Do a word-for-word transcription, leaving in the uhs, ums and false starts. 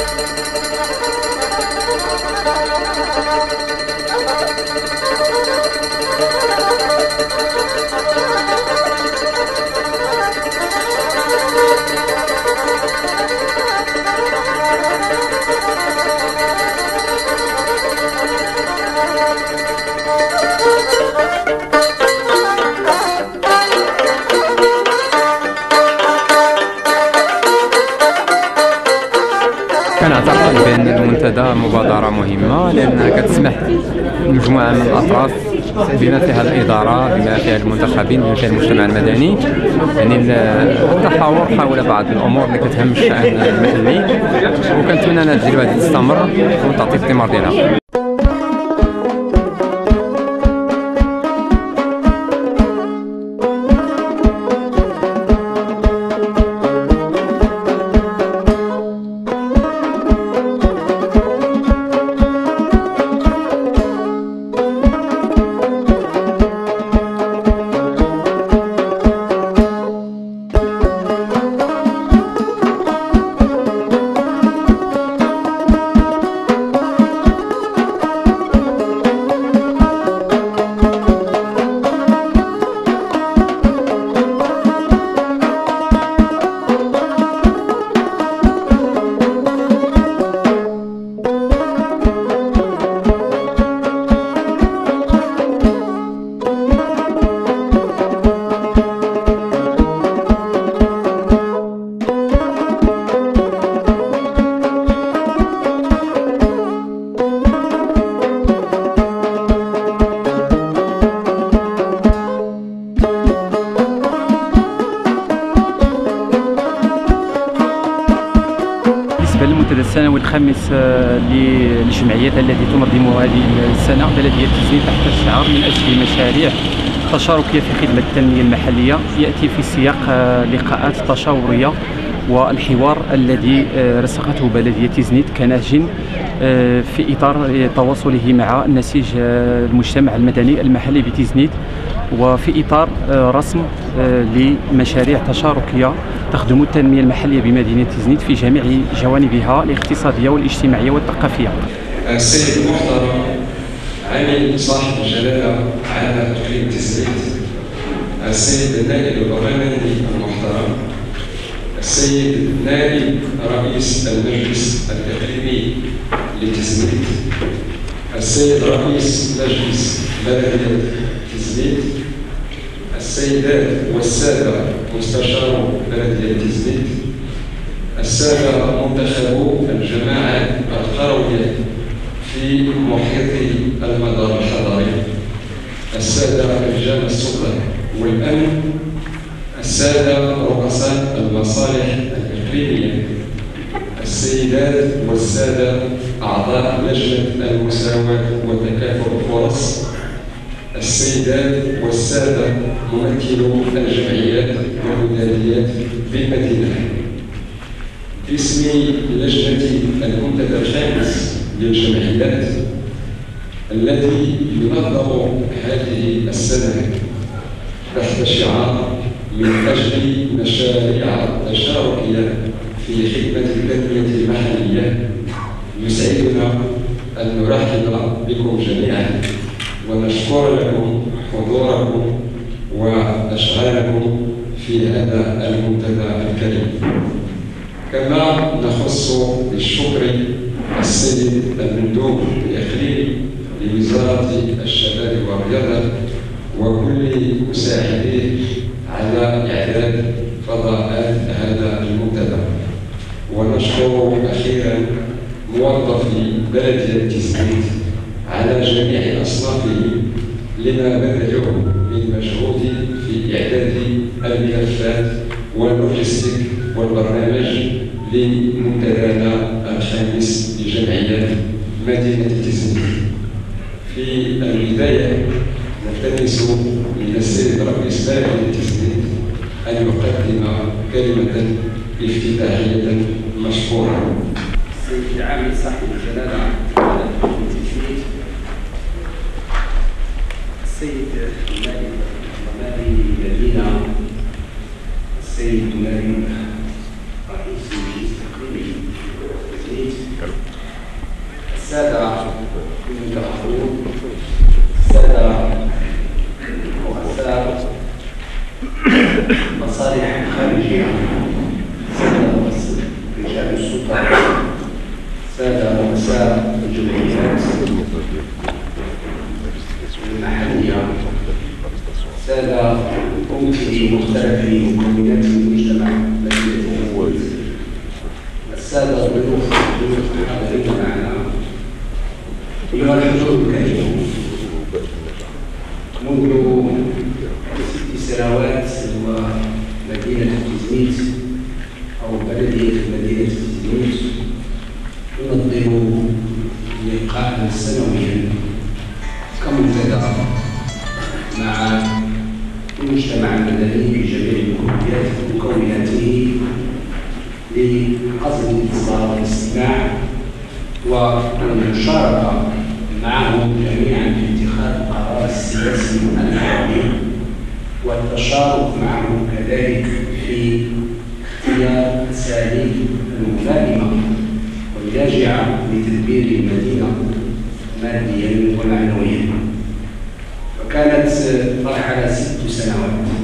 كنعتقد بأن المنتدى مبادرة مهمة لأنها كتسمح لمجموعة من الأطراف بما فيها الإدارة، بما فيها المنتخبين، بما فيها المجتمع المدني، يعني التحاور حول بعض الأمور اللي كتهم الشأن المحلي، وكنتمنى أن هذه التجربة تستمر وتعطي الثمار ديالها. المنتدى السنوي الخامس للجمعيات التي تنظم هذه السنة بلدية تيزنيت تحت الشعار من أجل مشاريع تشاركية في خدمة التنمية المحلية، يأتي في سياق لقاءات تشاورية والحوار الذي رسخته بلدية تيزنيت كنهج في إطار تواصله مع نسيج المجتمع المدني المحلي بتيزنيت، وفي إطار رسم لمشاريع تشاركية تخدم التنمية المحلية بمدينة تيزنيت في جميع جوانبها الاقتصادية والاجتماعية والثقافية. السيد المحترم عامل صاحب الجلالة على إقليم تيزنيت، السيد النائب البرلماني المحترم، السيد نائب رئيس المجلس الإقليمي لتيزنيت، السيد رئيس مجلس بلدية تيزنيت، السيدات والسادة مستشارو بلدية تيزنيت، السادة منتخبو الجماعات القروية في محيط المدار الحضري، السادة رجال السلطة والأمن، السادة رؤساء المصالح الإقليمية، السيدات والسادة أعضاء لجنة المساواة وتكافؤ الفرص، السيدات والسادة ممثلو الجمعيات والمنتديات بالمدينة، باسم لجنة المنتدى الخامس للجمعيات الذي ينظم هذه السنة تحت شعار من أجل مشاريع تشاركية في خدمة التنمية المحلية، يسعدنا أن نرحب بكم جميعا ونشكر لكم حضوركم وأشغالكم في هذا المنتدى الكريم. كما نخص بالشكر السيد المندوب الإقليمي لوزارة الشباب والرياضة وكل مساعديه على إعداد فضاءات هذا المنتدى، ونشكر أخيرا موظفي بلدية تيزنيت على جميع أصنافهم لما بذلوه من مجهود في إعداد الملفات واللوجستيك والبرنامج لمنتدانا الخامس لجمعيات مدينة تيزنيت. في البداية نلتمس من السيد رئيس بلدية تيزنيت أن يقدم كلمة افتتاحية مشكورة. السيد العامل صاحب الجلالة السيد النائب البرلماني لدينا، السيد نائب رئيس المجلس الإقليمي السادة المنتخبون، السادة رؤساء مصالح خارجية، السادة رجال السلطة، السادة رؤساء الجمعيات المحلية، السادة ممثلي مختلف مكونات المجتمع المدني، السادة الضيوف الحاضرين معنا، أيها الحضور الكريم، منذ ست سنوات ومدينة تيزنيت أو بلدية مدينة تيزنيت تنظم لقاء سنويا كمنتدى مع المجتمع المدني بجميع مكوناته لقصد الاتصال والاستماع والمشاركة معهم جميعا في اتخاذ القرار السياسي المحلي والتشارك معهم كذلك في اختيار الأساليب الملائمة والناجعة لتدبير المدينة ماديا ومعنويا. وكانت مرحلة ست سنوات